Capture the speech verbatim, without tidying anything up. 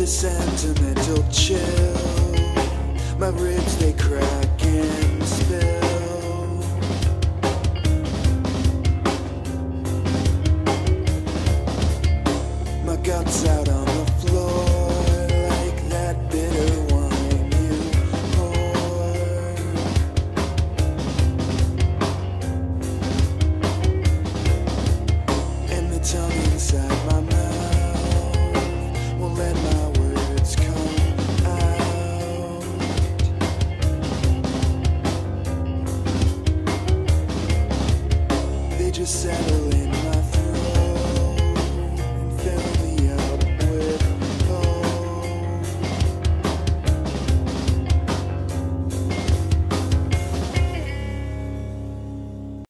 sentimental chill. My ribs they crack and spill. My guts out on the floor like that bitter wine you pour. And the tongue inside my mouth won't let my words come out. They just settle in